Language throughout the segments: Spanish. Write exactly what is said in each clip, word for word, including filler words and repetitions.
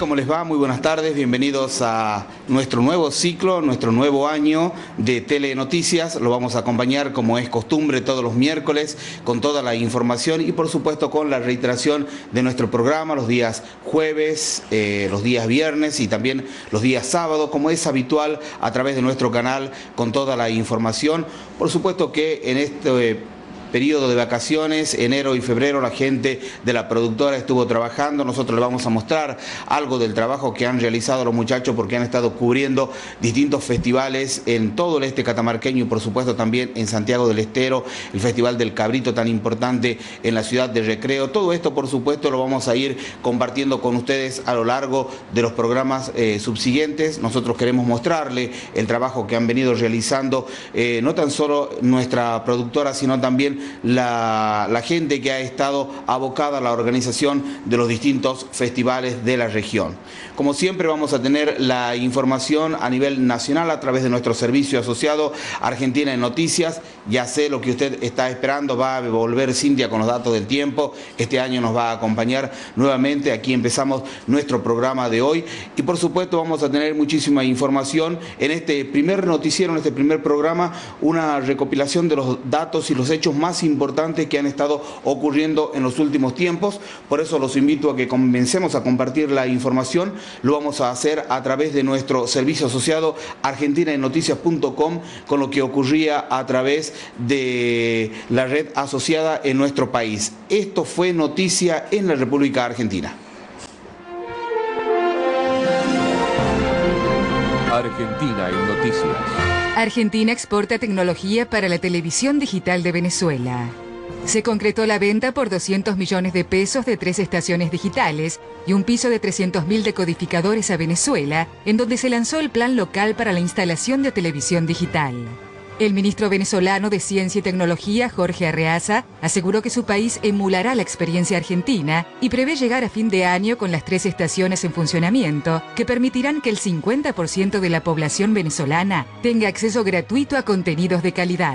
¿Cómo les va? Muy buenas tardes, bienvenidos a nuestro nuevo ciclo, nuestro nuevo año de Telenoticias. Lo vamos a acompañar, como es costumbre, todos los miércoles con toda la información y por supuesto con la reiteración de nuestro programa los días jueves, eh, los días viernes y también los días sábados, como es habitual a través de nuestro canal con toda la información. Por supuesto que en este Eh, periodo de vacaciones, enero y febrero, la gente de la productora estuvo trabajando. Nosotros les vamos a mostrar algo del trabajo que han realizado los muchachos porque han estado cubriendo distintos festivales en todo el este catamarqueño y por supuesto también en Santiago del Estero, el Festival del Cabrito tan importante en la ciudad de Recreo. Todo esto por supuesto lo vamos a ir compartiendo con ustedes a lo largo de los programas eh, subsiguientes. Nosotros queremos mostrarle el trabajo que han venido realizando eh, no tan solo nuestra productora, sino también La, la gente que ha estado abocada a la organización de los distintos festivales de la región. Como siempre vamos a tener la información a nivel nacional a través de nuestro servicio asociado Argentina en Noticias. Ya sé lo que usted está esperando, va a volver Cintia con los datos del tiempo. Este año nos va a acompañar nuevamente. Aquí empezamos nuestro programa de hoy y por supuesto vamos a tener muchísima información en este primer noticiero, en este primer programa, una recopilación de los datos y los hechos más importantes que han estado ocurriendo en los últimos tiempos. Por eso los invito a que comencemos a compartir la información. Lo vamos a hacer a través de nuestro servicio asociado argentina en noticias punto com con lo que ocurría a través de la red asociada en nuestro país. Esto fue noticia en la República Argentina. Argentina en Noticias. Argentina exporta tecnología para la televisión digital de Venezuela. Se concretó la venta por doscientos millones de pesos de tres estaciones digitales y un piso de trescientos mil decodificadores a Venezuela, en donde se lanzó el plan local para la instalación de televisión digital. El ministro venezolano de Ciencia y Tecnología, Jorge Arreaza, aseguró que su país emulará la experiencia argentina y prevé llegar a fin de año con las tres estaciones en funcionamiento que permitirán que el cincuenta por ciento de la población venezolana tenga acceso gratuito a contenidos de calidad.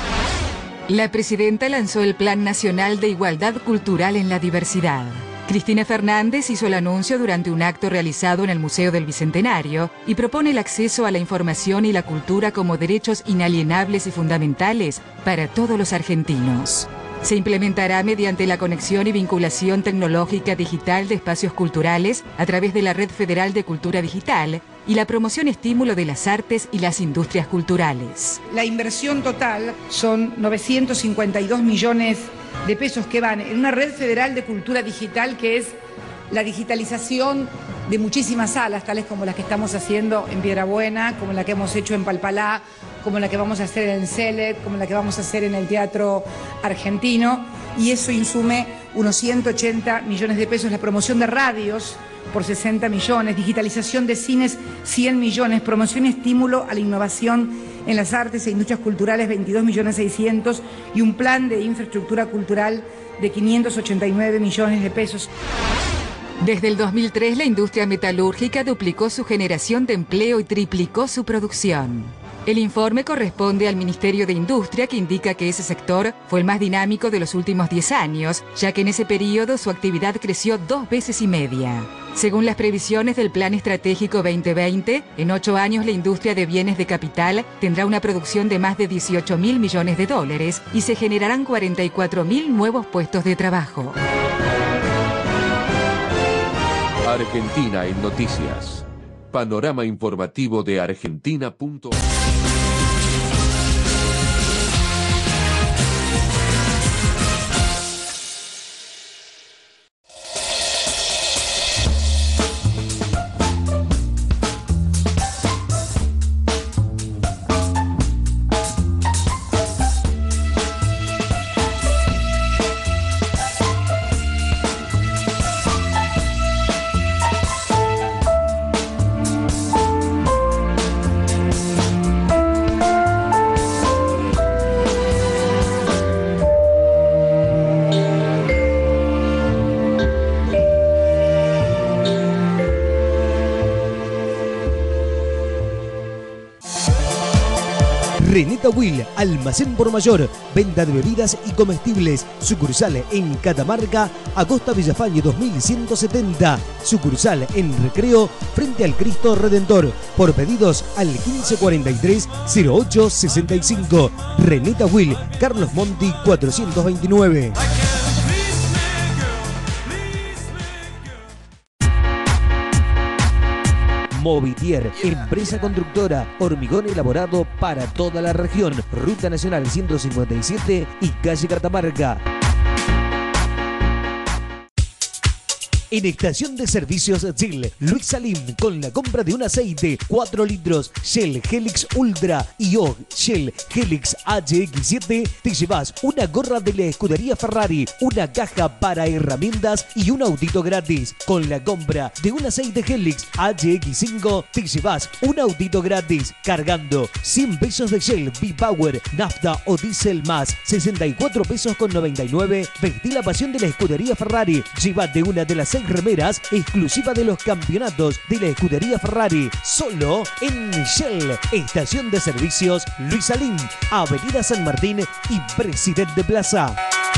La presidenta lanzó el Plan Nacional de Igualdad Cultural en la Diversidad. Cristina Fernández hizo el anuncio durante un acto realizado en el Museo del Bicentenario y propone el acceso a la información y la cultura como derechos inalienables y fundamentales para todos los argentinos. Se implementará mediante la conexión y vinculación tecnológica digital de espacios culturales a través de la Red Federal de Cultura Digital y la promoción y estímulo de las artes y las industrias culturales. La inversión total son novecientos cincuenta y dos millones de pesos que van en una red federal de cultura digital que es la digitalización de muchísimas salas, tales como las que estamos haciendo en Piedrabuena, como la que hemos hecho en Palpalá, como la que vamos a hacer en Celet, como la que vamos a hacer en el Teatro Argentino, y eso insume unos ciento ochenta millones de pesos, la promoción de radios por sesenta millones, digitalización de cines cien millones, promoción y estímulo a la innovación en las artes e industrias culturales veintidós millones seiscientos y un plan de infraestructura cultural de quinientos ochenta y nueve millones de pesos. Desde el dos mil tres, la industria metalúrgica duplicó su generación de empleo y triplicó su producción. El informe corresponde al Ministerio de Industria, que indica que ese sector fue el más dinámico de los últimos diez años, ya que en ese periodo su actividad creció dos veces y media. Según las previsiones del Plan Estratégico veinte veinte, en ocho años la industria de bienes de capital tendrá una producción de más de dieciocho mil millones de dólares y se generarán cuarenta y cuatro mil nuevos puestos de trabajo. Argentina en Noticias. Panorama informativo de argentina punto com. Reneta Will, almacén por mayor, venta de bebidas y comestibles, sucursal en Catamarca, Acosta Villafañe dos mil ciento setenta, sucursal en Recreo, frente al Cristo Redentor, por pedidos al quince cuarenta y tres cero ocho sesenta y cinco. Reneta Will, Carlos Monti cuatrocientos veintinueve. Movitier, empresa constructora, hormigón elaborado para toda la región. Ruta Nacional ciento cincuenta y siete y calle Catamarca. En estación de servicios Shell, Luis Salim, con la compra de un aceite cuatro litros Shell Helix Ultra y O Shell Helix H X siete, te llevas una gorra de la escudería Ferrari, una caja para herramientas y un autito gratis. Con la compra de un aceite Helix H X cinco, te llevas un autito gratis. Cargando cien pesos de Shell V-Power, nafta o diésel más sesenta y cuatro pesos con noventa y nueve. Vestí la pasión de la escudería Ferrari. Llévate una de las seis remeras exclusiva de los campeonatos de la escudería Ferrari, solo en Shell. Estación de servicios Luis Salim, Avenida San Martín y Presidente Plaza.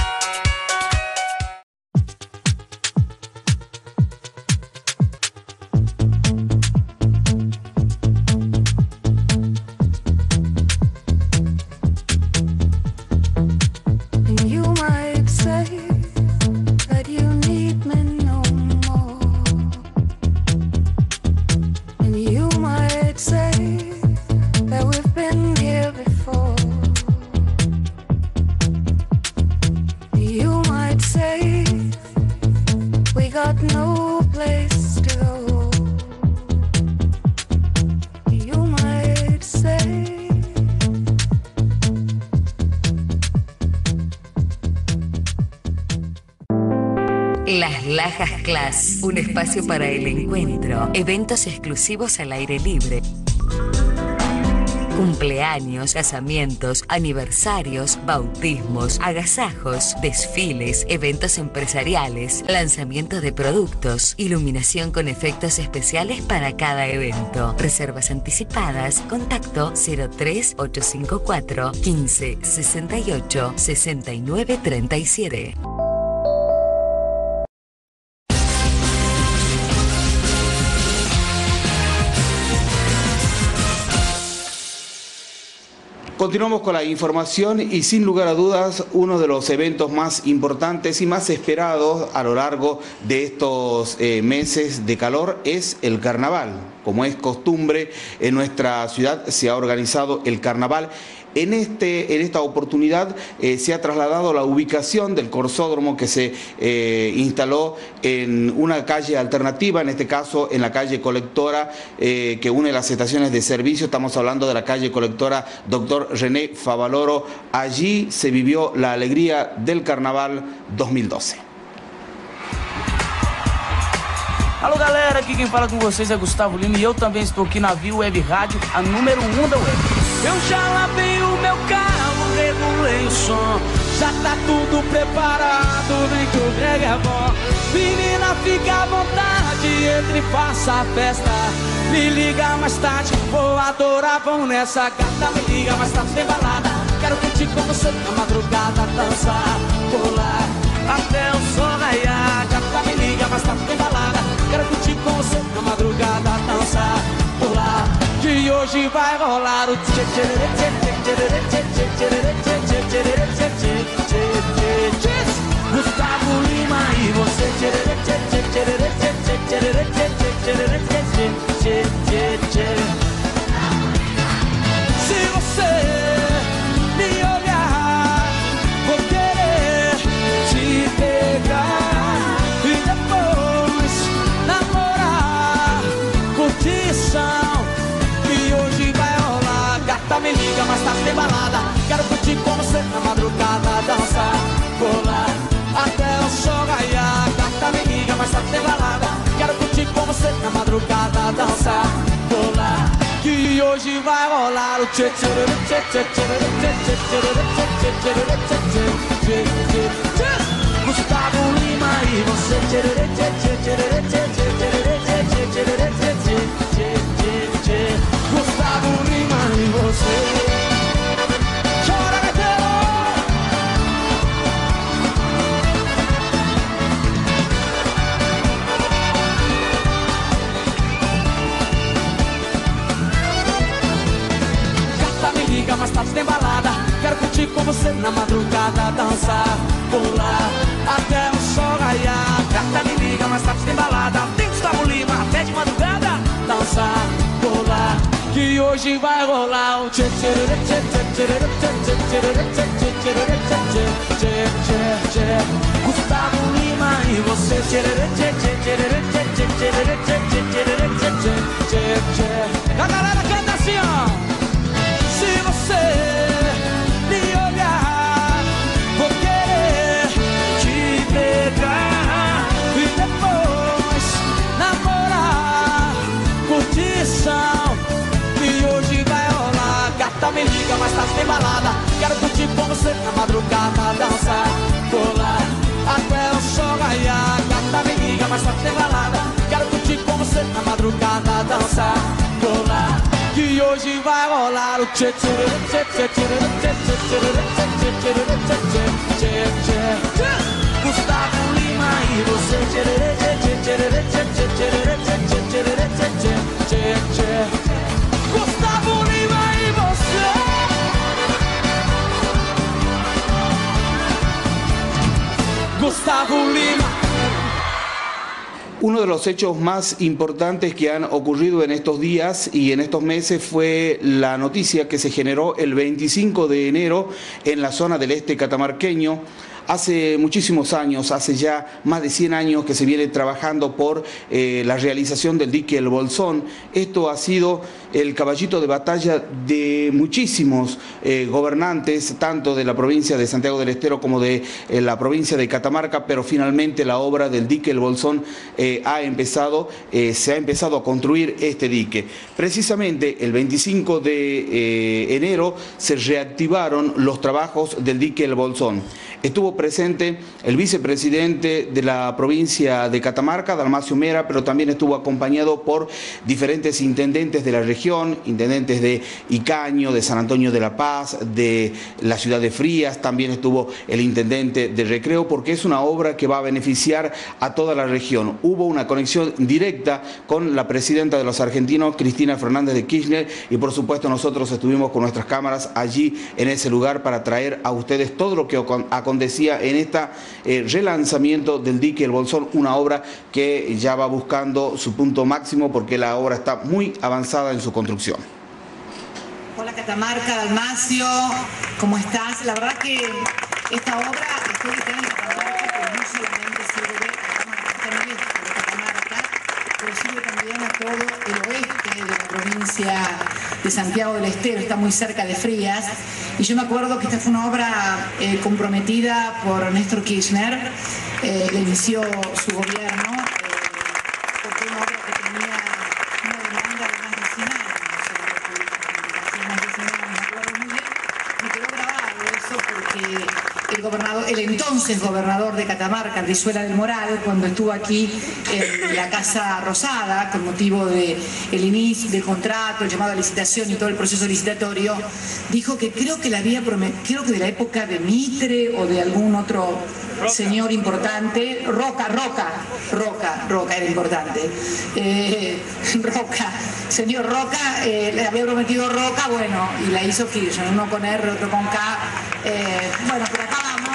Las Lajas Class, un espacio para el encuentro, eventos exclusivos al aire libre, cumpleaños, casamientos, aniversarios, bautismos, agasajos, desfiles, eventos empresariales, lanzamiento de productos, iluminación con efectos especiales para cada evento. Reservas anticipadas, contacto cero tres ocho cinco cuatro, quince sesenta y ocho, sesenta y nueve treinta y siete. Continuamos con la información y sin lugar a dudas uno de los eventos más importantes y más esperados a lo largo de estos eh, meses de calor es el carnaval. Como es costumbre, en nuestra ciudad se ha organizado el carnaval. En, este, en esta oportunidad eh, se ha trasladado la ubicación del corsódromo que se eh, instaló en una calle alternativa, en este caso en la calle Colectora eh, que une las estaciones de servicio. Estamos hablando de la calle Colectora Doctor René Favaloro. Allí se vivió la alegría del Carnaval dos mil doce. Alô galera, aqui quem fala com vocês é Gustavo Lima e eu também estou aqui na Viu Web Rádio, a número um da web. Eu já lavei o meu carro, regulei o som, já tá tudo preparado, vem que o brega é bom. Menina, fica à vontade, entre e faça a festa. Me liga mais tarde, vou adorar, vamos nessa. Gata, me liga mais tarde, tem balada. Quero curtir com você na madrugada, dançar, pular até o sol raiar. Gata, me liga mais tarde, tem balada. Quero curtir com você na madrugada, dançar, pular. Que hoje vai rolar o tchê tchê tchê tchê tchê tchê tchê tchê tchê tchê tchê. Gustavo Lima e você tchê tchê tchê tchê tchê tchê tchê tchê tchê tchê. Se você me olhar, vou querer te pegar e depois namorar, curtição. E hoje vai rolar. Gata, me liga, mas tá sem balada. Quero curtir com você na madrugada, dançar, pular até o sol raiar. Gata, me liga, mas tá sem balada. Quero curtir com você na madrugada, dançar, pular. Que hoje vai rolar o tchê tchê tchê tchê tchê tchê tchê tchê tchê tchê. Gustavo Lima e você tchê tchê tchê tchê tchê tchê tchê tchê tchê. Gustavo Lima e você. liga, mais tarde tem balada. Quero curtir com você na madrugada, dançar, pular, até o sol raiar. Gata me liga, mais tarde tem balada. Tem Gustavo Lima, até de madrugada, dançar, pular, que hoje vai rolar o tchê tchê tchê tchê tchê tchê tchê tchê tchê tchê. Gustavo Lima e você tchê tchê tchê tchê tchê tchê tchê tchê tchê tchê. A galera canta assim, ó. Se você me olhar, vou querer te pegar e depois namorar, curtição, que hoje vai rolar. Gata me liga, mais tarde tem balada. Quero curtir com você na madrugada, dançar, pular, até o sol raiar. Gata me liga, mais tarde tem balada. Quero curtir com você na madrugada, dançar, pular, que hoje vai rolar o tchê tchê tchê tchê tchê tchê tchê tchê tchê. Gustavo Lima e você tchê tchê tchê tchê tchê tchê tchê tchê. Gustavo Lima e você. Gustavo Lima. Uno de los hechos más importantes que han ocurrido en estos días y en estos meses fue la noticia que se generó el veinticinco de enero en la zona del este catamarqueño. Hace muchísimos años, hace ya más de cien años que se viene trabajando por eh, la realización del dique El Bolsón. Esto ha sido el caballito de batalla de muchísimos eh, gobernantes, tanto de la provincia de Santiago del Estero como de eh, la provincia de Catamarca, pero finalmente la obra del dique El Bolsón eh, ha empezado, eh, se ha empezado a construir este dique. Precisamente el veinticinco de eh, enero se reactivaron los trabajos del dique El Bolsón. Estuvo presente el vicepresidente de la provincia de Catamarca, Dalmacio Mera, pero también estuvo acompañado por diferentes intendentes de la región, intendentes de Icaño, de San Antonio de la Paz, de la ciudad de Frías, también estuvo el intendente de Recreo, porque es una obra que va a beneficiar a toda la región. Hubo una conexión directa con la presidenta de los argentinos, Cristina Fernández de Kirchner, y por supuesto nosotros estuvimos con nuestras cámaras allí en ese lugar para traer a ustedes todo lo que acontecía en este eh, relanzamiento del dique El Bolsón, una obra que ya va buscando su punto máximo porque la obra está muy avanzada en su construcción. Hola Catamarca, Dalmacio, ¿cómo estás? La verdad que esta obra histórica en Catamarca, pero no solamente sirve a de Catamarca, pero sirve también a todo el oeste de la provincia de Santiago del Estero, está muy cerca de Frías. Y yo me acuerdo que esta fue una obra eh, comprometida por Néstor Kirchner, eh, que inició su gobierno, eh, porque una obra que tenía una demanda de más de cien años, más de cien años, me acuerdo muy bien, me quedó grabado eso porque el gobernador, el entonces gobernador de Catamarca, Brizuela del Moral, cuando estuvo aquí en la Casa Rosada, con motivo del inicio del contrato, el llamado a licitación y todo el proceso licitatorio, dijo que creo que la había prometido, creo que de la época de Mitre o de algún otro señor importante, Roca, Roca, Roca, Roca era importante, eh, Roca, señor Roca, eh, le había prometido Roca, bueno, y la hizo Kirchner, uno con R, otro con K, eh, bueno, por acá vamos.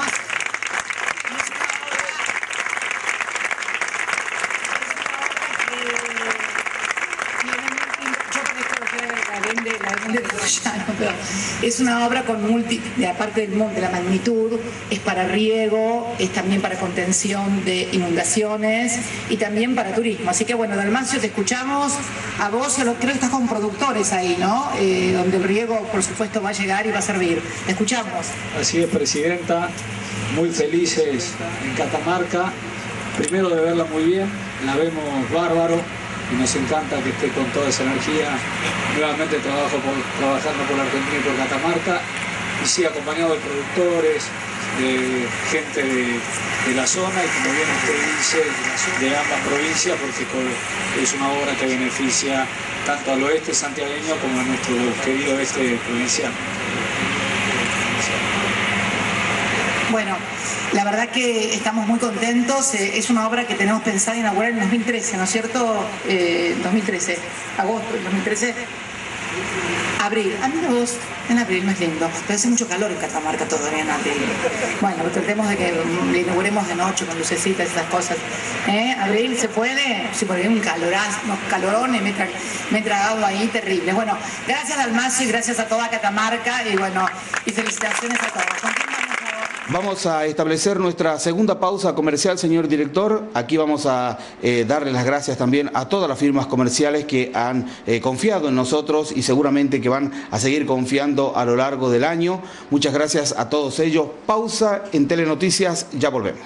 Es una obra con multi, aparte del, de la magnitud, es para riego, es también para contención de inundaciones y también para turismo. Así que bueno, Dalmacio, te escuchamos a vos y a lo, creo que estás con productores ahí, ¿no? Eh, donde el riego, por supuesto, va a llegar y va a servir. Te escuchamos. Así es, Presidenta, muy felices en Catamarca. Primero de verla muy bien, la vemos bárbaro. Y nos encanta que esté con toda esa energía, nuevamente trabajo por, trabajando por la Argentina y por Catamarca, y sí acompañado de productores, de gente de, de la zona y como bien usted dice, de ambas provincias, porque es una obra que beneficia tanto al oeste santiagueño como a nuestro querido oeste provincial. Bueno, la verdad que estamos muy contentos. Eh, es una obra que tenemos pensada inaugurar en dos mil trece, ¿no es cierto? Eh, dos mil trece, agosto del dos mil trece. Abril. Ah, mira vos, en abril no es lindo. Pero hace mucho calor en Catamarca todavía en abril. Bueno, tratemos de que le inauguremos de noche con lucecitas y esas cosas. ¿Eh? Abril se puede, sí, porque hay un calorazo, unos calorones me, tra me he tragado ahí terribles. Bueno, gracias Dalmacio y gracias a toda Catamarca y bueno, y felicitaciones a todos. Vamos a establecer nuestra segunda pausa comercial, señor director. Aquí vamos a eh, darle las gracias también a todas las firmas comerciales que han eh, confiado en nosotros y seguramente que van a seguir confiando a lo largo del año. Muchas gracias a todos ellos. Pausa en Telenoticias, ya volvemos.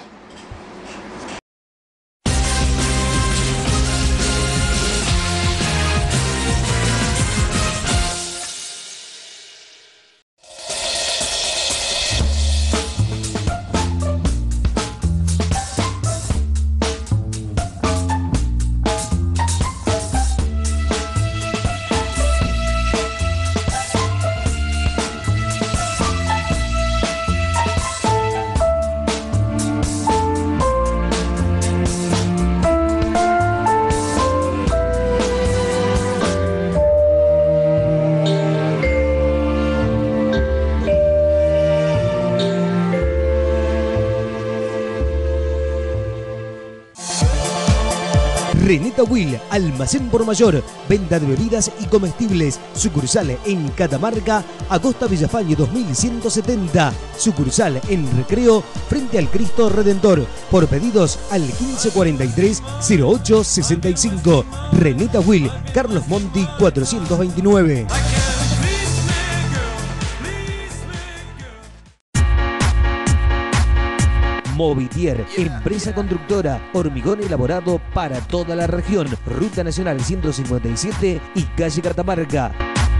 Reneta Will, almacén por mayor, venta de bebidas y comestibles, sucursal en Catamarca, Acosta Villafañe dos mil ciento setenta, sucursal en Recreo, frente al Cristo Redentor, por pedidos al quince cuarenta y tres cero ocho sesenta y cinco, Reneta Will, Carlos Monti cuatrocientos veintinueve. Movitier, empresa constructora, hormigón elaborado para toda la región. Ruta Nacional ciento cincuenta y siete y calle Catamarca.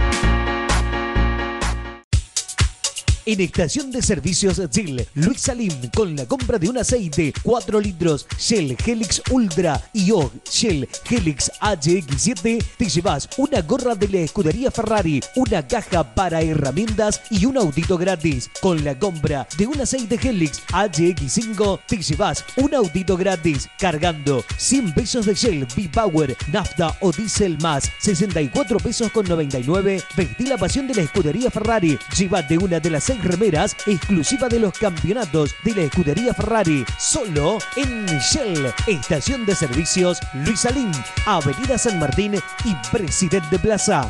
En estación de servicios Shell, Luis Salim, con la compra de un aceite cuatro litros Shell Helix Ultra y O G Shell Helix H X siete, te llevas una gorra de la escudería Ferrari, una caja para herramientas y un autito gratis. Con la compra de un aceite Helix H X cinco, te llevas un autito gratis. Cargando cien pesos de Shell V-Power, nafta o diésel más sesenta y cuatro pesos con noventa y nueve. Vestí la pasión de la escudería Ferrari. Llévate una de las seis remeras exclusiva de los campeonatos de la escudería Ferrari, solo en Shell. Estación de servicios Luis Salim, Avenida San Martín y Presidente Plaza.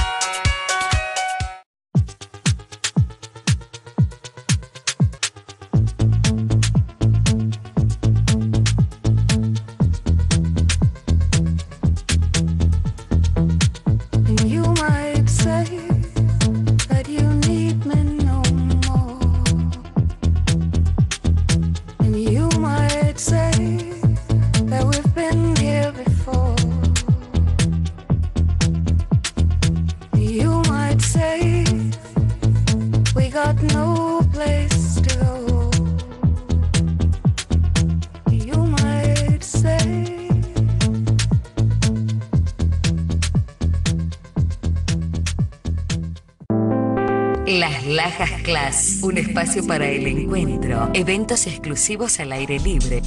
Las Lajas Class, un espacio para el encuentro, eventos exclusivos al aire libre,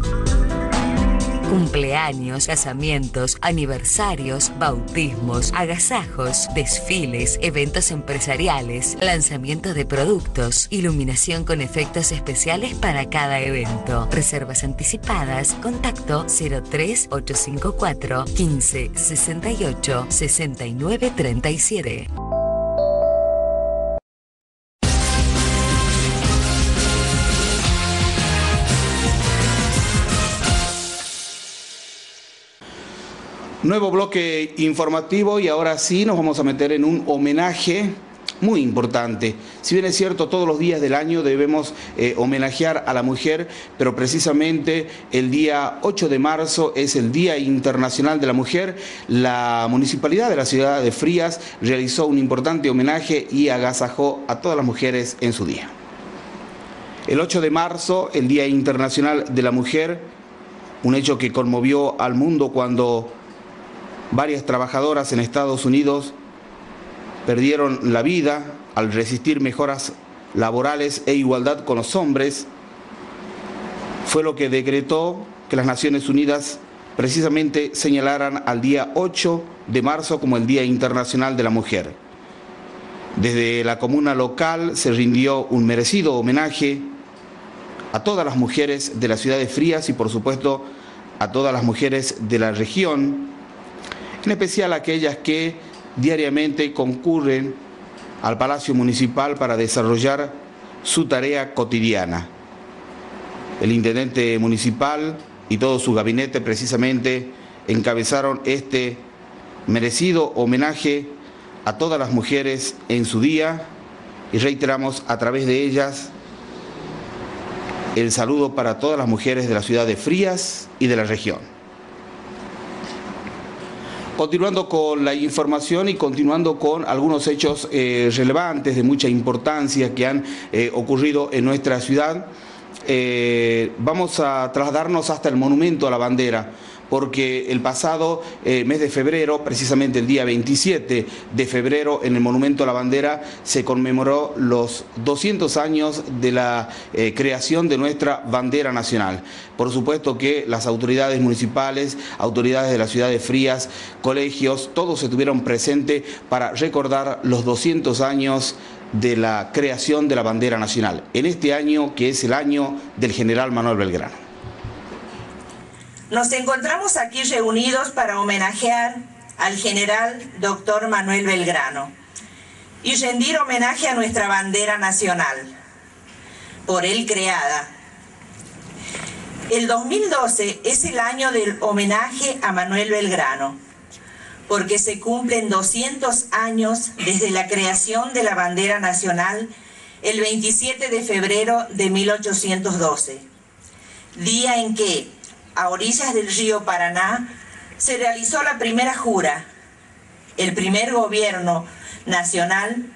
cumpleaños, casamientos, aniversarios, bautismos, agasajos, desfiles, eventos empresariales, lanzamiento de productos, iluminación con efectos especiales para cada evento. Reservas anticipadas, contacto cero tres ocho cinco cuatro quince sesenta y ocho sesenta y nueve treinta y siete. Nuevo bloque informativo y ahora sí nos vamos a meter en un homenaje muy importante. Si bien es cierto, todos los días del año debemos eh, homenajear a la mujer, pero precisamente el día ocho de marzo es el Día Internacional de la Mujer. La Municipalidad de la ciudad de Frías realizó un importante homenaje y agasajó a todas las mujeres en su día. El ocho de marzo, el Día Internacional de la Mujer, un hecho que conmovió al mundo cuando varias trabajadoras en Estados Unidos perdieron la vida al resistir mejoras laborales e igualdad con los hombres, fue lo que decretó que las Naciones Unidas precisamente señalaran al día ocho de marzo como el Día Internacional de la Mujer. Desde la comuna local se rindió un merecido homenaje a todas las mujeres de la ciudad de Frías y por supuesto a todas las mujeres de la región, en especial aquellas que diariamente concurren al Palacio Municipal para desarrollar su tarea cotidiana. El intendente municipal y todo su gabinete precisamente encabezaron este merecido homenaje a todas las mujeres en su día y reiteramos a través de ellas el saludo para todas las mujeres de la ciudad de Frías y de la región. Continuando con la información y continuando con algunos hechos eh, relevantes de mucha importancia que han eh, ocurrido en nuestra ciudad, eh, vamos a trasladarnos hasta el Monumento a la Bandera, porque el pasado eh, mes de febrero, precisamente el día veintisiete de febrero, en el Monumento a la Bandera se conmemoró los doscientos años de la eh, creación de nuestra bandera nacional. Por supuesto que las autoridades municipales, autoridades de la ciudad de Frías, colegios, todos estuvieron presentes para recordar los doscientos años de la creación de la bandera nacional, en este año que es el año del general Manuel Belgrano. Nos encontramos aquí reunidos para homenajear al general doctor Manuel Belgrano y rendir homenaje a nuestra bandera nacional, por él creada. El dos mil doce es el año del homenaje a Manuel Belgrano, porque se cumplen doscientos años desde la creación de la bandera nacional el veintisiete de febrero de mil ochocientos doce, día en que, a orillas del río Paraná, se realizó la primera jura. El primer gobierno nacional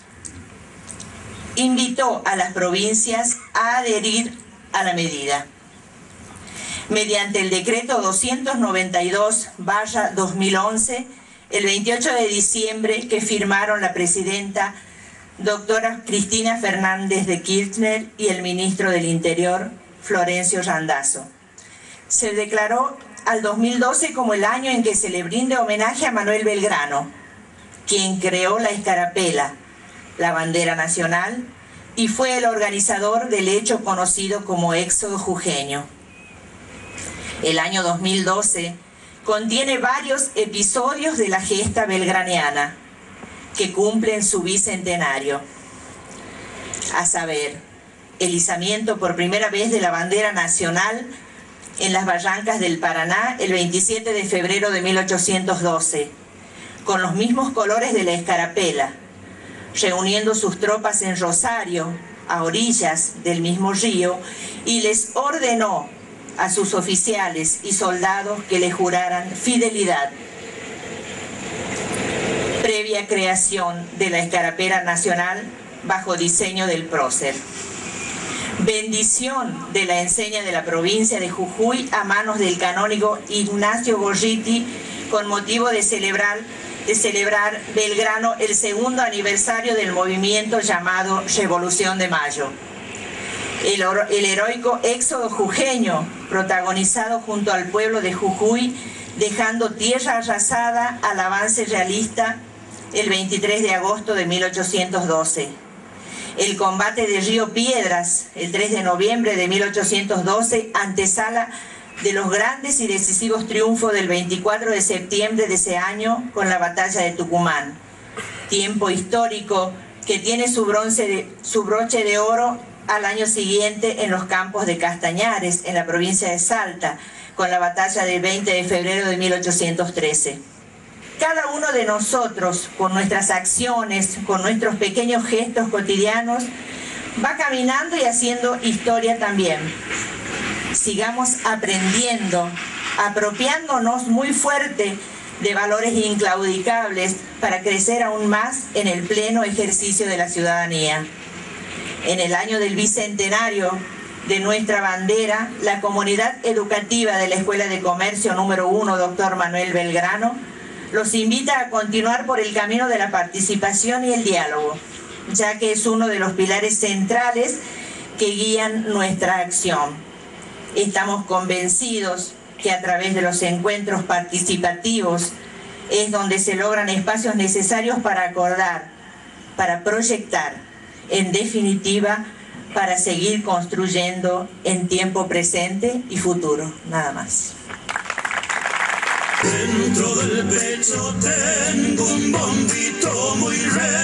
invitó a las provincias a adherir a la medida. Mediante el decreto doscientos noventa y dos barra dos mil once, el veintiocho de diciembre, que firmaron la presidenta doctora Cristina Fernández de Kirchner y el ministro del Interior, Florencio Randazzo. Se declaró al dos mil doce como el año en que se le brinde homenaje a Manuel Belgrano, quien creó la escarapela, la bandera nacional, y fue el organizador del hecho conocido como Éxodo Jujeño. El año dos mil doce contiene varios episodios de la gesta belgraniana que cumplen su bicentenario, a saber, el izamiento por primera vez de la bandera nacional en las barrancas del Paraná el veintisiete de febrero de mil ochocientos doce, con los mismos colores de la escarapela, reuniendo sus tropas en Rosario, a orillas del mismo río, y les ordenó a sus oficiales y soldados que le juraran fidelidad. Previa creación de la escarapela nacional bajo diseño del prócer. Bendición de la enseña de la provincia de Jujuy a manos del canónigo Ignacio Gorriti con motivo de celebrar, de celebrar Belgrano el segundo aniversario del movimiento llamado Revolución de Mayo. El, el heroico éxodo jujeño protagonizado junto al pueblo de Jujuy, dejando tierra arrasada al avance realista el veintitrés de agosto de mil ochocientos doce. El combate de Río Piedras, el tres de noviembre de mil ochocientos doce, antesala de los grandes y decisivos triunfos del veinticuatro de septiembre de ese año con la batalla de Tucumán. Tiempo histórico que tiene su, bronce de, su broche de oro al año siguiente en los campos de Castañares, en la provincia de Salta, con la batalla del veinte de febrero de mil ochocientos trece. Cada uno de nosotros, con nuestras acciones, con nuestros pequeños gestos cotidianos, va caminando y haciendo historia también. Sigamos aprendiendo, apropiándonos muy fuerte de valores inclaudicables para crecer aún más en el pleno ejercicio de la ciudadanía. En el año del bicentenario de nuestra bandera, la comunidad educativa de la Escuela de Comercio número uno, doctor Manuel Belgrano, los invita a continuar por el camino de la participación y el diálogo, ya que es uno de los pilares centrales que guían nuestra acción. Estamos convencidos que a través de los encuentros participativos es donde se logran espacios necesarios para acordar, para proyectar, en definitiva, para seguir construyendo en tiempo presente y futuro. Nada más. Dentro del pecho tengo un bombito muy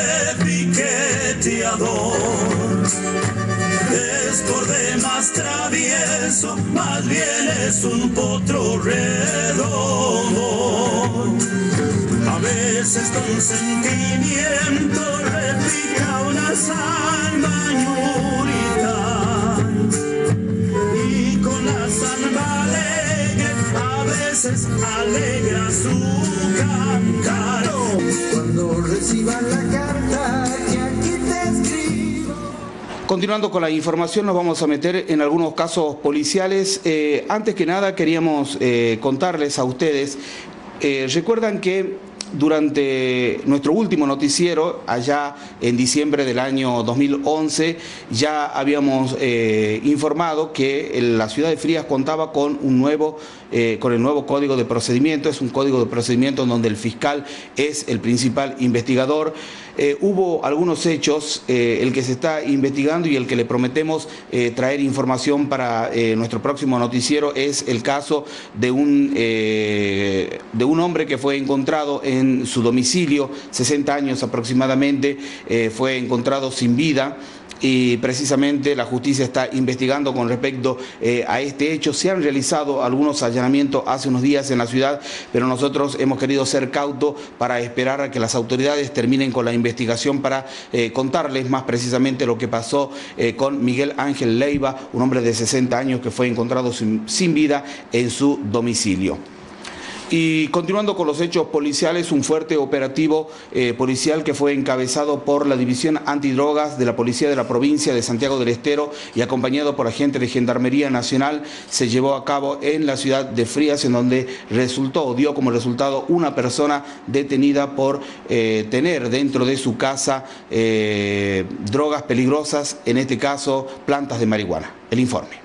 repiqueteador. Es por demás travieso, más bien es un potro redondo. A veces con sentimiento repica una samba ñurita, y con la samba alegre a veces alegra su cantar. Cuando reciban la carta que aquí te escribo. Continuando con la información, nos vamos a meter en algunos casos policiales. Eh, antes que nada queríamos eh, contarles a ustedes, eh, recuerdan que durante nuestro último noticiero, allá en diciembre del año dos mil once, ya habíamos eh, informado que la ciudad de Frías contaba con un nuevo, eh, con el nuevo código de procedimiento. Es un código de procedimiento en donde el fiscal es el principal investigador. Eh, hubo algunos hechos, eh, el que se está investigando y el que le prometemos eh, traer información para eh, nuestro próximo noticiero es el caso de un, eh, de un hombre que fue encontrado en su domicilio, sesenta años aproximadamente, eh, fue encontrado sin vida. Y precisamente la justicia está investigando con respecto eh, a este hecho. Se han realizado algunos allanamientos hace unos días en la ciudad, pero nosotros hemos querido ser cautos para esperar a que las autoridades terminen con la investigación para eh, contarles más precisamente lo que pasó eh, con Miguel Ángel Leiva, un hombre de sesenta años que fue encontrado sin, sin vida en su domicilio. Y continuando con los hechos policiales, un fuerte operativo eh, policial que fue encabezado por la División Antidrogas de la Policía de la Provincia de Santiago del Estero y acompañado por agentes de Gendarmería Nacional se llevó a cabo en la ciudad de Frías, en donde resultó o dio como resultado una persona detenida por eh, tener dentro de su casa eh, drogas peligrosas, en este caso plantas de marihuana. El informe.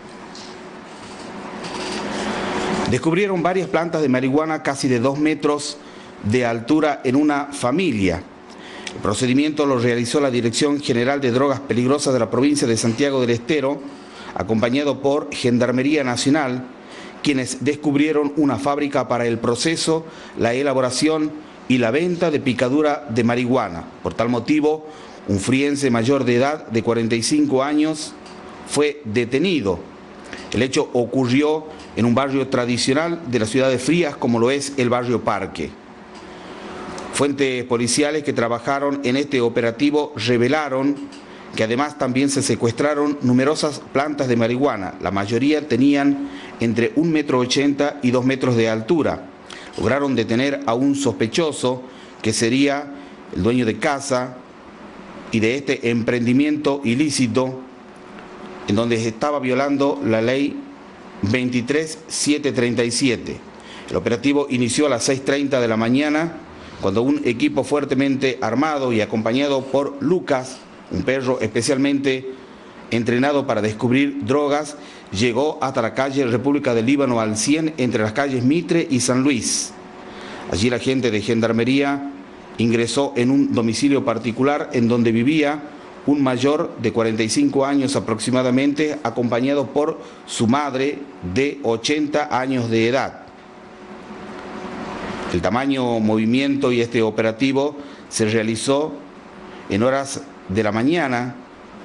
Descubrieron varias plantas de marihuana casi de dos metros de altura en una familia. El procedimiento lo realizó la Dirección General de Drogas Peligrosas de la provincia de Santiago del Estero, acompañado por Gendarmería Nacional, quienes descubrieron una fábrica para el proceso, la elaboración y la venta de picadura de marihuana. Por tal motivo, un friense mayor de edad de cuarenta y cinco años fue detenido. El hecho ocurrió en un barrio tradicional de la ciudad de Frías, como lo es el barrio Parque. Fuentes policiales que trabajaron en este operativo revelaron que además también se secuestraron numerosas plantas de marihuana. La mayoría tenían entre un metro ochenta y dos metros de altura. Lograron detener a un sospechoso que sería el dueño de casa y de este emprendimiento ilícito, en donde estaba violando la ley veintitrés mil setecientos treinta y siete. El operativo inició a las seis treinta de la mañana, cuando un equipo fuertemente armado y acompañado por Lucas, un perro especialmente entrenado para descubrir drogas, llegó hasta la calle República del Líbano al cien, entre las calles Mitre y San Luis. Allí la gente de Gendarmería ingresó en un domicilio particular en donde vivía un mayor de cuarenta y cinco años aproximadamente, acompañado por su madre de ochenta años de edad. El tamaño, movimiento y este operativo se realizó en horas de la mañana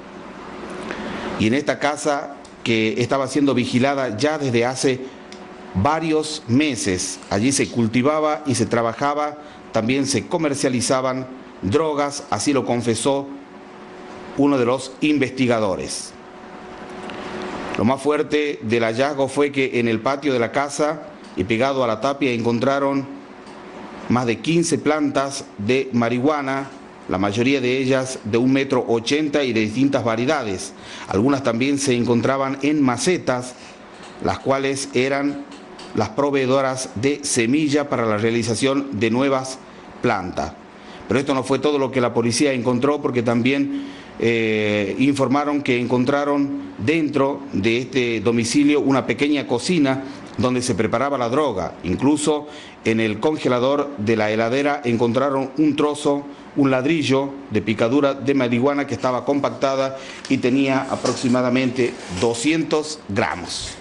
y en esta casa que estaba siendo vigilada ya desde hace varios meses. Allí se cultivaba y se trabajaba, también se comercializaban drogas, así lo confesó uno de los investigadores. Lo más fuerte del hallazgo fue que en el patio de la casa y pegado a la tapia encontraron más de quince plantas de marihuana, la mayoría de ellas de un metro ochenta y de distintas variedades. Algunas también se encontraban en macetas, las cuales eran las proveedoras de semilla para la realización de nuevas plantas. Pero esto no fue todo lo que la policía encontró, porque también Eh, informaron que encontraron dentro de este domicilio una pequeña cocina donde se preparaba la droga. Incluso en el congelador de la heladera encontraron un trozo, un ladrillo de picadura de marihuana que estaba compactada y tenía aproximadamente doscientos gramos.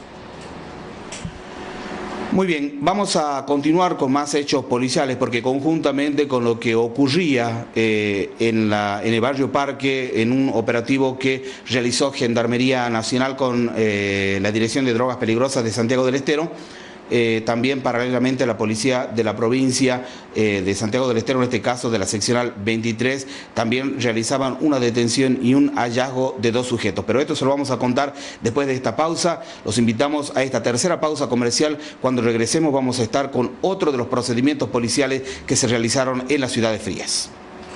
Muy bien, vamos a continuar con más hechos policiales porque conjuntamente con lo que ocurría eh, en, la, en el barrio Parque, en un operativo que realizó Gendarmería Nacional con eh, la Dirección de Drogas Peligrosas de Santiago del Estero, Eh, también paralelamente la policía de la provincia eh, de Santiago del Estero, en este caso de la seccional veintitrés, también realizaban una detención y un hallazgo de dos sujetos. Pero esto se lo vamos a contar después de esta pausa. Los invitamos a esta tercera pausa comercial. Cuando regresemos vamos a estar con otro de los procedimientos policiales que se realizaron en la ciudad de Frías.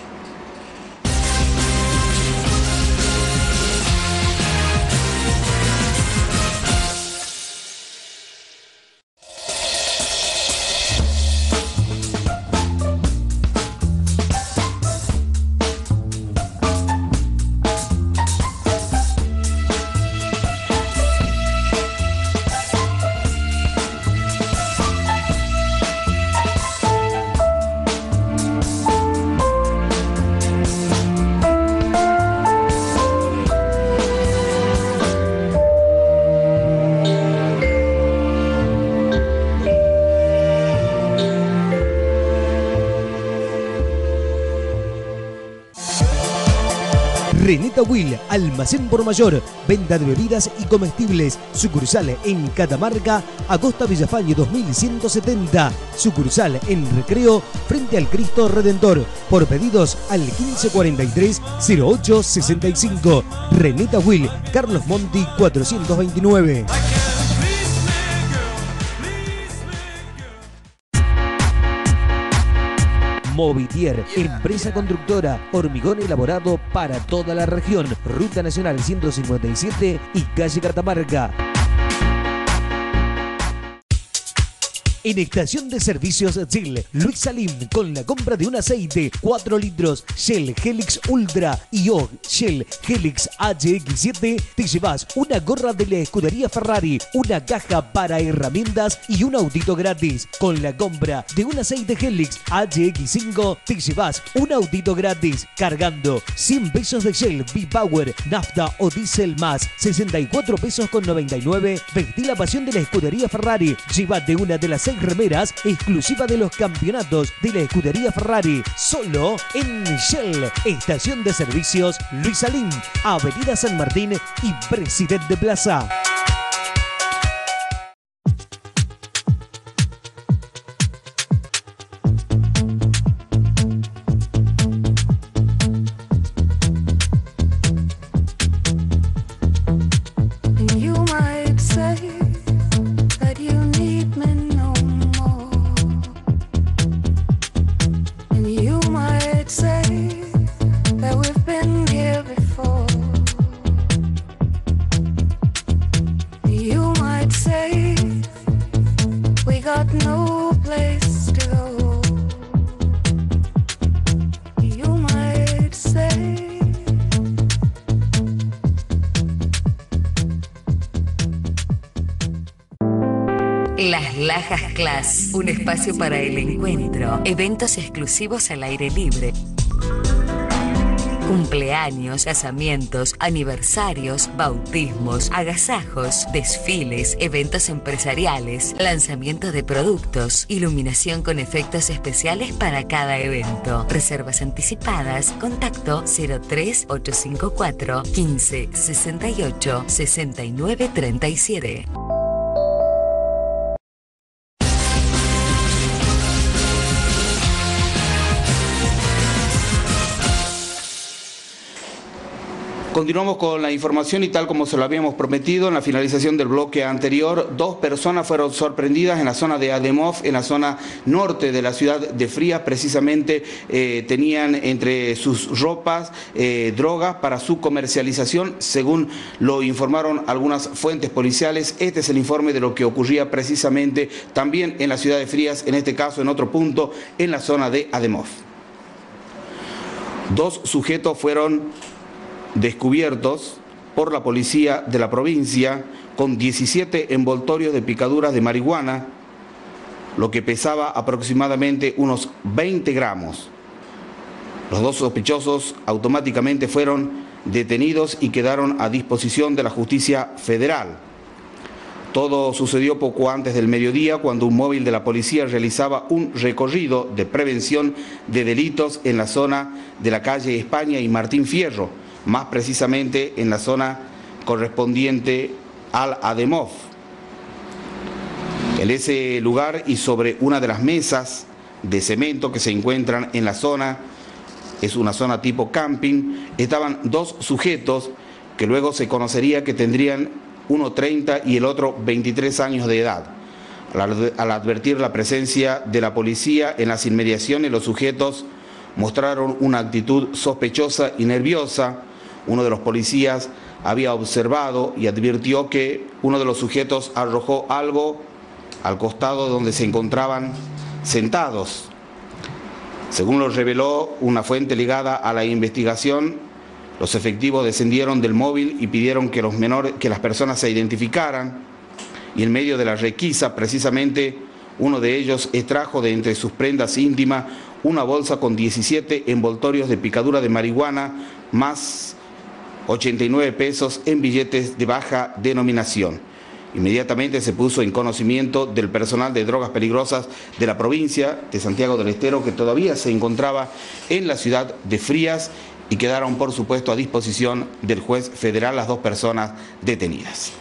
Reneta Will, almacén por mayor, venta de bebidas y comestibles, sucursal en Catamarca, Acosta Villafañe dos mil ciento setenta, sucursal en Recreo, frente al Cristo Redentor, por pedidos al quince cuarenta y tres cero ocho sesenta y cinco, Reneta Will, Carlos Monti cuatrocientos veintinueve. Movitier, empresa constructora, hormigón elaborado para toda la región. Ruta Nacional ciento cincuenta y siete y calle Catamarca. En estación de servicios Shell, Luis Salim, con la compra de un aceite cuatro litros Shell Helix Ultra y O G Shell Helix H X siete, te llevas una gorra de la escudería Ferrari, una caja para herramientas y un autito gratis. Con la compra de un aceite Helix H X cinco, te llevas un autito gratis. Cargando cien pesos de Shell V-Power, nafta o diésel más sesenta y cuatro pesos con noventa y nueve. Vestí la pasión de la escudería Ferrari. Llévate una de las seis remeras exclusiva de los campeonatos de la escudería Ferrari, solo en Shell. Estación de servicios Luis Salim, Avenida San Martín y Presidente Plaza. Las Lajas Class, un espacio para el encuentro, eventos exclusivos al aire libre, cumpleaños, casamientos, aniversarios, bautismos, agasajos, desfiles, eventos empresariales, lanzamiento de productos, iluminación con efectos especiales para cada evento. Reservas anticipadas, contacto cero tres ocho cinco cuatro quince sesenta y ocho sesenta y nueve treinta y siete. Continuamos con la información y tal como se lo habíamos prometido en la finalización del bloque anterior, dos personas fueron sorprendidas en la zona de Ademov, en la zona norte de la ciudad de Frías. Precisamente eh, tenían entre sus ropas eh, drogas para su comercialización, según lo informaron algunas fuentes policiales. Este es el informe de lo que ocurría precisamente también en la ciudad de Frías, en este caso en otro punto, en la zona de Ademov. Dos sujetos fueron descubiertos por la policía de la provincia con diecisiete envoltorios de picaduras de marihuana, lo que pesaba aproximadamente unos veinte gramos. Los dos sospechosos automáticamente fueron detenidos y quedaron a disposición de la justicia federal. Todo sucedió poco antes del mediodía, cuando un móvil de la policía realizaba un recorrido de prevención de delitos en la zona de la calle España y Martín Fierro, más precisamente en la zona correspondiente al Ademov. En ese lugar y sobre una de las mesas de cemento que se encuentran en la zona, es una zona tipo camping, estaban dos sujetos que luego se conocería que tendrían uno treinta y el otro veintitrés años de edad. Al, al advertir la presencia de la policía en las inmediaciones, los sujetos mostraron una actitud sospechosa y nerviosa. Uno de los policías había observado y advirtió que uno de los sujetos arrojó algo al costado donde se encontraban sentados. Según lo reveló una fuente ligada a la investigación, los efectivos descendieron del móvil y pidieron que los menores, que las personas se identificaran, y en medio de la requisa, precisamente, uno de ellos extrajo de entre sus prendas íntimas una bolsa con diecisiete envoltorios de picadura de marihuana, más ochenta y nueve pesos en billetes de baja denominación. Inmediatamente se puso en conocimiento del personal de drogas peligrosas de la provincia de Santiago del Estero, que todavía se encontraba en la ciudad de Frías, y quedaron, por supuesto, a disposición del juez federal las dos personas detenidas.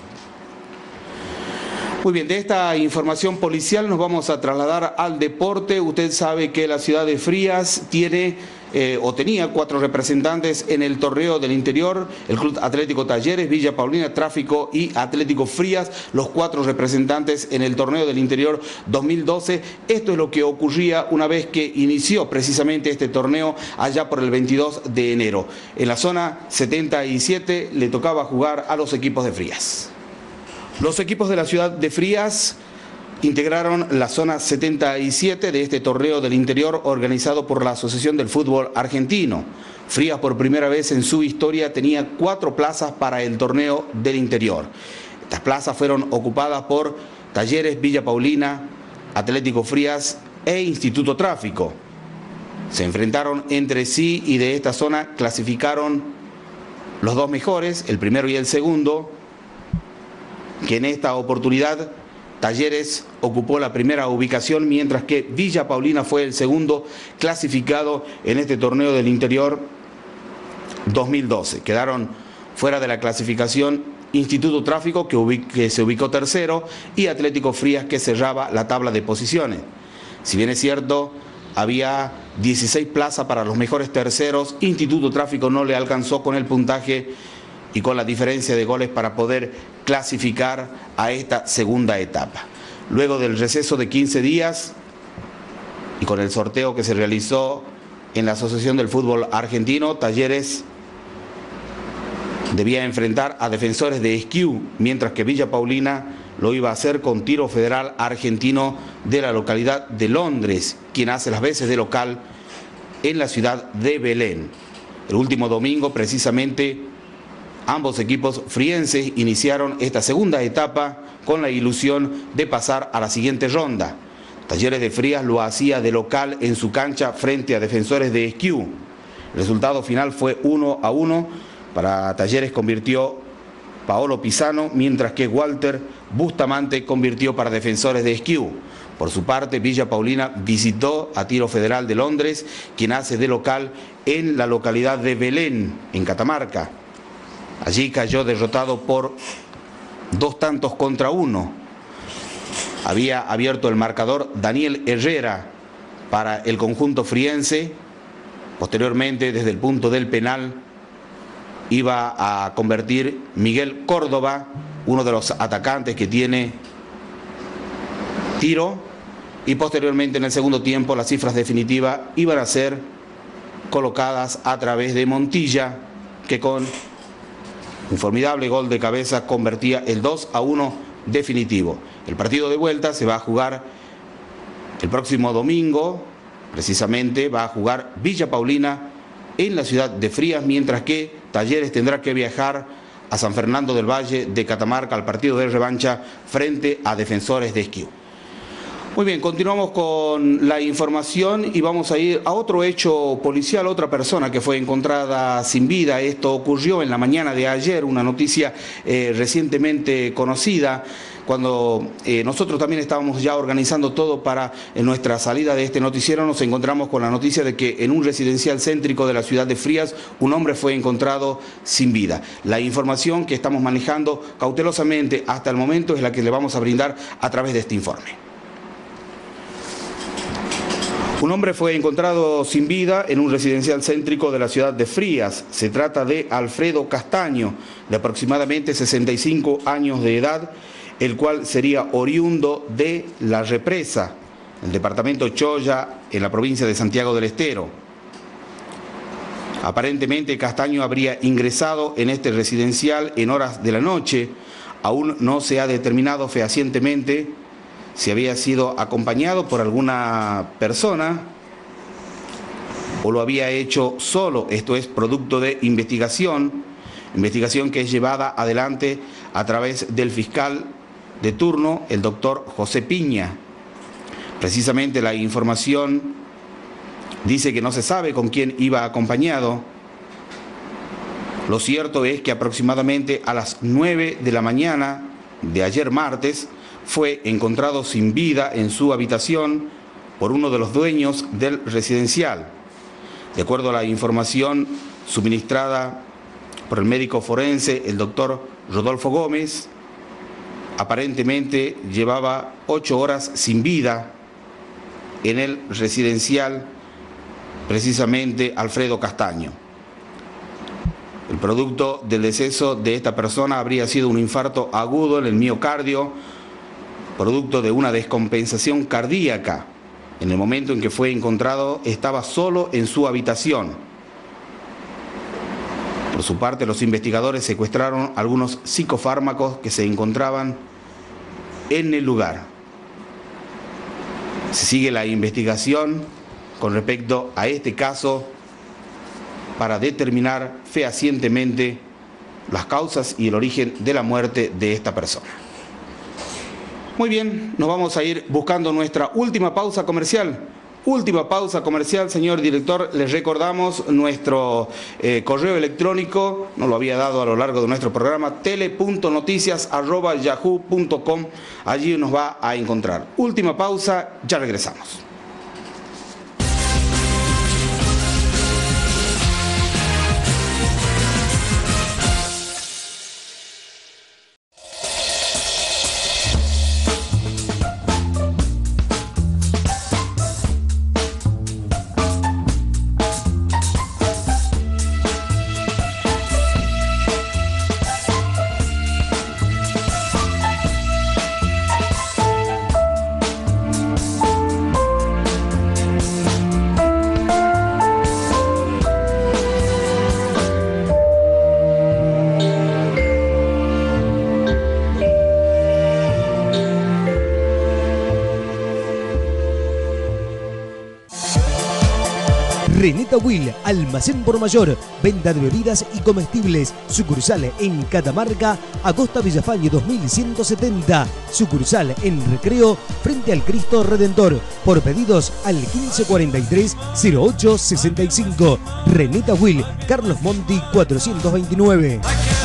Muy bien, de esta información policial nos vamos a trasladar al deporte. Usted sabe que la ciudad de Frías tiene eh, o tenía cuatro representantes en el torneo del interior: el Club Atlético Talleres, Villa Paulina, Tráfico y Atlético Frías, los cuatro representantes en el torneo del interior dos mil doce. Esto es lo que ocurría una vez que inició precisamente este torneo allá por el veintidós de enero. En la zona setenta y siete le tocaba jugar a los equipos de Frías. Los equipos de la ciudad de Frías integraron la zona setenta y siete de este torneo del interior organizado por la Asociación del Fútbol Argentino. Frías, por primera vez en su historia, tenía cuatro plazas para el torneo del interior. Estas plazas fueron ocupadas por Talleres, Villa Paulina, Atlético Frías e Instituto Tráfico. Se enfrentaron entre sí y de esta zona clasificaron los dos mejores, el primero y el segundo, que en esta oportunidad Talleres ocupó la primera ubicación, mientras que Villa Paulina fue el segundo clasificado en este torneo del interior dos mil doce. Quedaron fuera de la clasificación Instituto Tráfico, que, ubic- que se ubicó tercero, y Atlético Frías, que cerraba la tabla de posiciones. Si bien es cierto, había dieciséis plazas para los mejores terceros, Instituto Tráfico no le alcanzó con el puntaje y con la diferencia de goles para poder clasificar a esta segunda etapa. Luego del receso de quince días y con el sorteo que se realizó en la Asociación del Fútbol Argentino, Talleres debía enfrentar a Defensores de Esquiú, mientras que Villa Paulina lo iba a hacer con Tiro Federal Argentino de la localidad de Londres, quien hace las veces de local en la ciudad de Belén. El último domingo, precisamente, ambos equipos frienses iniciaron esta segunda etapa con la ilusión de pasar a la siguiente ronda. Talleres de Frías lo hacía de local en su cancha frente a Defensores de Esquiú. El resultado final fue uno a uno. Para Talleres convirtió Paolo Pisano, mientras que Walter Bustamante convirtió para Defensores de Esquiú. Por su parte, Villa Paulina visitó a Tiro Federal de Londres, quien hace de local en la localidad de Belén, en Catamarca. Allí cayó derrotado por dos tantos contra uno. Había abierto el marcador Daniel Herrera para el conjunto friense. Posteriormente, desde el punto del penal, iba a convertir Miguel Córdoba, uno de los atacantes que tiene Tiro. Y posteriormente, en el segundo tiempo, las cifras definitivas iban a ser colocadas a través de Montilla, que con un formidable gol de cabeza convertía el dos a uno definitivo. El partido de vuelta se va a jugar el próximo domingo. Precisamente va a jugar Villa Paulina en la ciudad de Frías, mientras que Talleres tendrá que viajar a San Fernando del Valle de Catamarca al partido de revancha frente a Defensores de Esquiú. Muy bien, continuamos con la información y vamos a ir a otro hecho policial, otra persona que fue encontrada sin vida. Esto ocurrió en la mañana de ayer, una noticia eh, recientemente conocida, cuando eh, nosotros también estábamos ya organizando todo para eh, nuestra salida de este noticiero. Nos encontramos con la noticia de que en un residencial céntrico de la ciudad de Frías, un hombre fue encontrado sin vida. La información que estamos manejando cautelosamente hasta el momento es la que le vamos a brindar a través de este informe. Un hombre fue encontrado sin vida en un residencial céntrico de la ciudad de Frías. Se trata de Alfredo Castaño, de aproximadamente sesenta y cinco años de edad, el cual sería oriundo de La Represa, el departamento Choya, en la provincia de Santiago del Estero. Aparentemente Castaño habría ingresado en este residencial en horas de la noche. Aún no se ha determinado fehacientemente si había sido acompañado por alguna persona o lo había hecho solo. Esto es producto de investigación, investigación que es llevada adelante a través del fiscal de turno, el doctor José Piña. Precisamente la información dice que no se sabe con quién iba acompañado. Lo cierto es que aproximadamente a las nueve de la mañana de ayer martes fue encontrado sin vida en su habitación por uno de los dueños del residencial. De acuerdo a la información suministrada por el médico forense, el doctor Rodolfo Gómez, aparentemente llevaba ocho horas sin vida en el residencial, precisamente Alfredo Castaño. El producto del deceso de esta persona habría sido un infarto agudo en el miocardio, producto de una descompensación cardíaca. En el momento en que fue encontrado, estaba solo en su habitación. Por su parte, los investigadores secuestraron algunos psicofármacos que se encontraban en el lugar. Se sigue la investigación con respecto a este caso para determinar fehacientemente las causas y el origen de la muerte de esta persona. Muy bien, nos vamos a ir buscando nuestra última pausa comercial. Última pausa comercial, señor director. Les recordamos nuestro eh, correo electrónico, nos lo había dado a lo largo de nuestro programa, tele punto noticias arroba yahoo punto com. Allí nos va a encontrar. Última pausa, ya regresamos. Reneta Will, almacén por mayor, venta de bebidas y comestibles, sucursal en Catamarca, Acosta Villafañe dos mil ciento setenta, sucursal en Recreo, frente al Cristo Redentor, por pedidos al quince cuarenta y tres cero ocho sesenta y cinco, Reneta Will, Carlos Monti cuatrocientos veintinueve.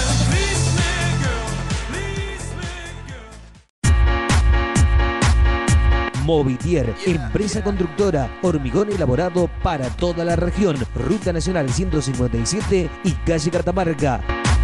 Movitier, empresa constructora, hormigón elaborado para toda la región. Ruta Nacional ciento cincuenta y siete y calle Catamarca.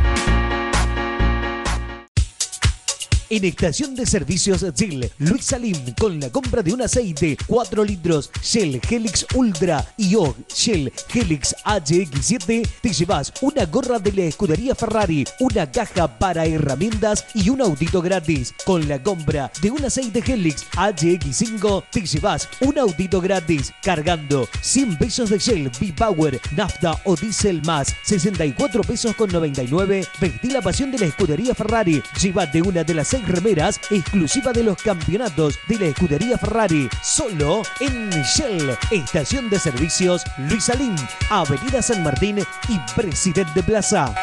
En estación de servicios Shell, Luis Salim, con la compra de un aceite cuatro litros Shell Helix Ultra y O Shell Helix H X siete, te llevas una gorra de la escudería Ferrari, una caja para herramientas y un autito gratis. Con la compra de un aceite Helix H X cinco, te llevas un autito gratis. Cargando cien pesos de Shell V-Power, nafta o diésel más sesenta y cuatro pesos con noventa y nueve. Vestí la pasión de la escudería Ferrari. Llévate una de las seis remeras exclusiva de los campeonatos de la escudería Ferrari, solo en Shell. Estación de servicios Luis Salim, Avenida San Martín y Presidente Plaza.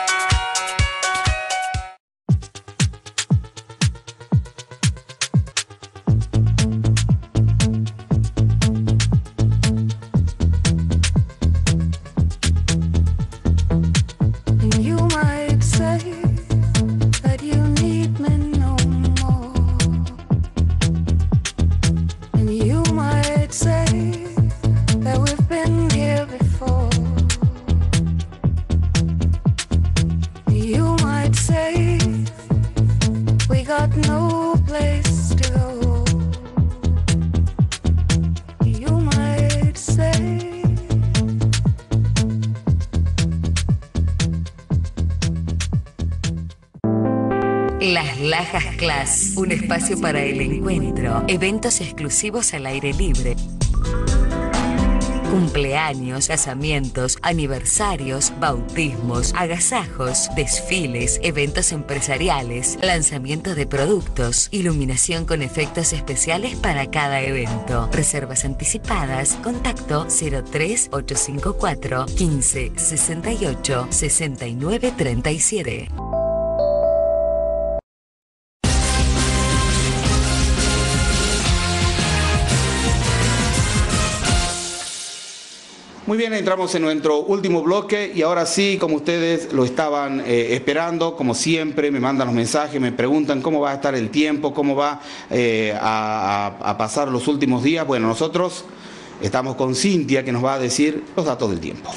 might say we got no place to go. You might say Las Lajas Class, un espacio para el encuentro, eventos exclusivos al aire libre, cumpleaños, casamientos, aniversarios, bautismos, agasajos, desfiles, eventos empresariales, lanzamiento de productos, iluminación con efectos especiales para cada evento. Reservas anticipadas, contacto cero tres ocho cinco cuatro, quince, sesenta y ocho, sesenta y nueve, treinta y siete. Muy bien, entramos en nuestro último bloque y ahora sí, como ustedes lo estaban eh, esperando, como siempre, me mandan los mensajes, me preguntan cómo va a estar el tiempo, cómo va eh, a, a, a pasar los últimos días. Bueno, nosotros estamos con Cintia, que nos va a decir los datos del tiempo.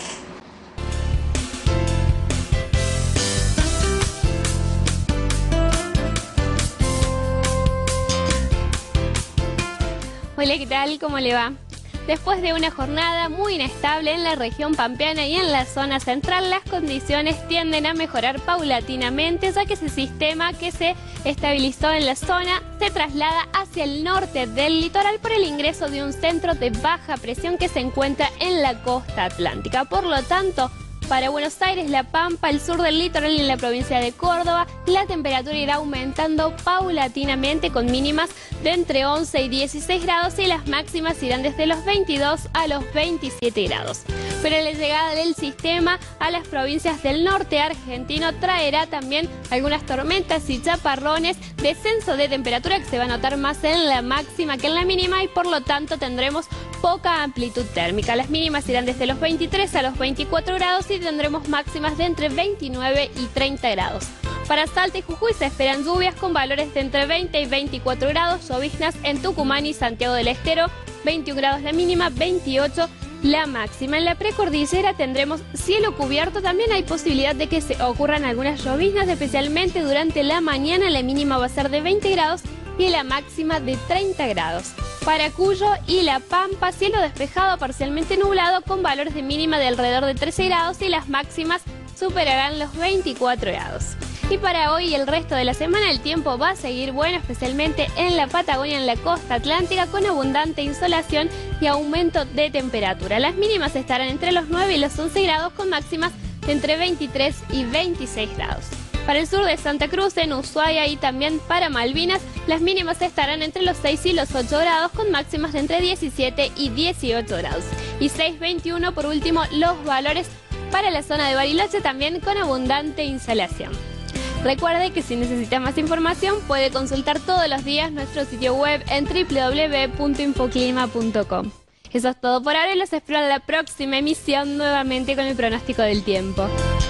Hola, ¿qué tal? ¿Cómo le va? Después de una jornada muy inestable en la región pampeana y en la zona central, las condiciones tienden a mejorar paulatinamente, ya que ese sistema que se estabilizó en la zona se traslada hacia el norte del litoral por el ingreso de un centro de baja presión que se encuentra en la costa atlántica. Por lo tanto, para Buenos Aires, La Pampa, el sur del litoral y en la provincia de Córdoba, la temperatura irá aumentando paulatinamente con mínimas de entre once y dieciséis grados y las máximas irán desde los veintidós a los veintisiete grados. Pero la llegada del sistema a las provincias del norte argentino traerá también algunas tormentas y chaparrones, descenso de temperatura que se va a notar más en la máxima que en la mínima y por lo tanto tendremos poca amplitud térmica. Las mínimas irán desde los veintitrés a los veinticuatro grados y tendremos máximas de entre veintinueve y treinta grados. Para Salta y Jujuy se esperan lluvias con valores de entre veinte y veinticuatro grados, lloviznas en Tucumán y Santiago del Estero, veintiún grados la mínima, veintiocho la máxima. En la precordillera tendremos cielo cubierto, también hay posibilidad de que se ocurran algunas lloviznas, especialmente durante la mañana. La mínima va a ser de veinte grados y la máxima de treinta grados. Para Cuyo y La Pampa, cielo despejado parcialmente nublado con valores de mínima de alrededor de trece grados y las máximas superarán los veinticuatro grados. Y para hoy y el resto de la semana el tiempo va a seguir bueno, especialmente en la Patagonia, en la costa atlántica, con abundante insolación y aumento de temperatura. Las mínimas estarán entre los nueve y los once grados con máximas de entre veintitrés y veintiséis grados. Para el sur de Santa Cruz, en Ushuaia y también para Malvinas, las mínimas estarán entre los seis y los ocho grados con máximas de entre diecisiete y dieciocho grados. Y seis veintiuno por último los valores para la zona de Bariloche, también con abundante insolación. Recuerde que si necesita más información puede consultar todos los días nuestro sitio web en doble u doble u doble u punto infoclima punto com. Eso es todo por ahora y los espero en la próxima emisión nuevamente con el pronóstico del tiempo.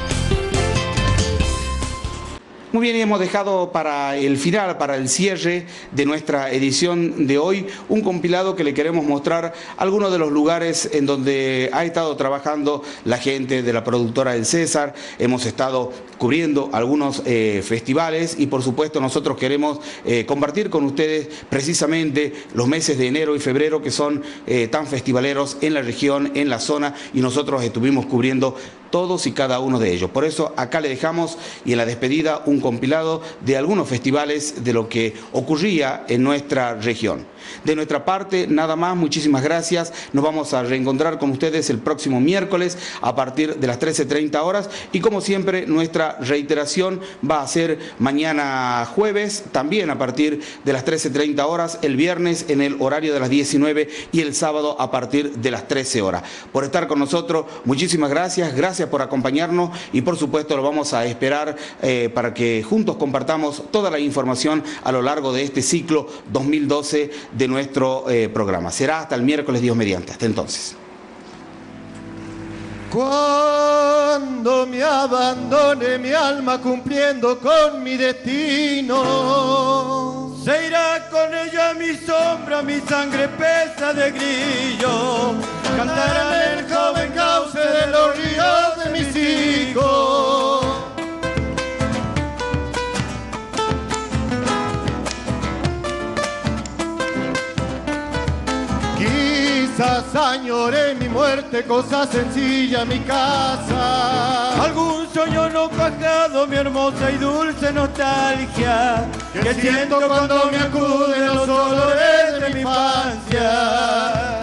Muy bien, y hemos dejado para el final, para el cierre de nuestra edición de hoy, un compilado que le queremos mostrar algunos de los lugares en donde ha estado trabajando la gente de la productora El César. Hemos estado cubriendo algunos eh, festivales y por supuesto nosotros queremos eh, compartir con ustedes precisamente los meses de enero y febrero que son eh, tan festivaleros en la región, en la zona, y nosotros estuvimos cubriendo todos y cada uno de ellos. Por eso acá le dejamos y en la despedida un compilado de algunos festivales de lo que ocurría en nuestra región. De nuestra parte, nada más, muchísimas gracias. Nos vamos a reencontrar con ustedes el próximo miércoles a partir de las trece treinta horas y como siempre nuestra reiteración va a ser mañana jueves, también a partir de las trece treinta horas, el viernes en el horario de las diecinueve y el sábado a partir de las trece horas. Por estar con nosotros, muchísimas gracias, gracias por acompañarnos y por supuesto lo vamos a esperar eh, para que juntos compartamos toda la información a lo largo de este ciclo dos mil doce de nuestro eh, programa. Será hasta el miércoles, Dios mediante. Hasta entonces. Cuando me abandone mi alma cumpliendo con mi destino, se irá con ella mi sombra, mi sangre pesa de grillo, cantará el joven cauce de los ríos de mis hijos. Quizás añoré mi muerte, cosa sencilla mi casa. Algún sueño no cuajado, mi hermosa y dulce nostalgia, que siento cuando me acuden los olores de mi infancia.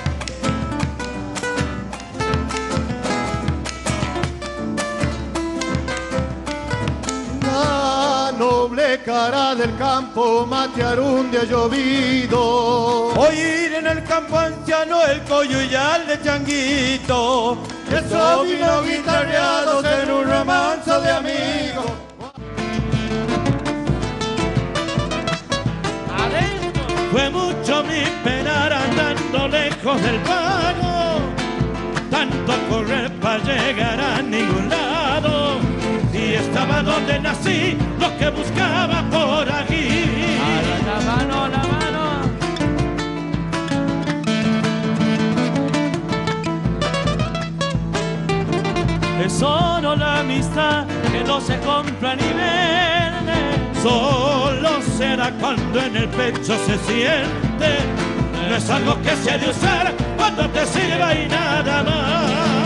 La noble cara del campo matear un día llovido. Oír en el campo anciano el coyuyal de Changuito. Esos vino guitarreados en un remanso de amigos. Fue mucho mi penar andando lejos del pago, tanto correr para llegar a ningún lado. Y estaba donde nací, lo que buscaba por aquí. La mano, la mano. Es solo la amistad que no se compra ni vende. Solo será cuando en el pecho se siente. No es algo que se ha de usar cuando te sirva y nada más.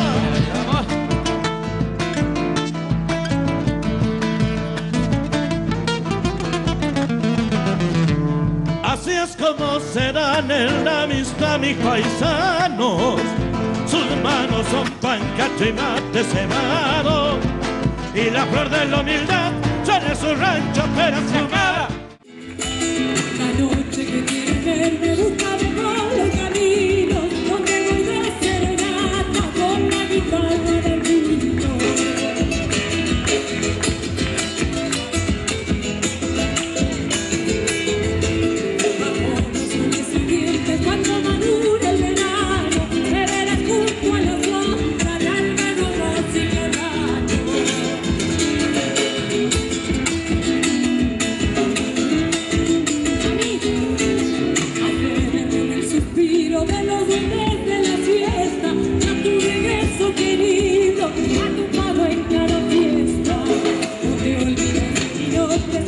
Así es como se dan en la amistad mis paisanos. Sus manos son pan, cacho y mate cebado. Y la flor de la humildad son en su rancho perfumada. La noche que quiere verme buscando por los caminos, donde voy de serenata con la guitarra del vino. Vamos al día siguiente cuando madure el verano, me verás junto a la sombra de almendros y quebrados. De los duendes de la fiesta, a tu regreso querido, a tu pavo en cada fiesta. No te olvides y no te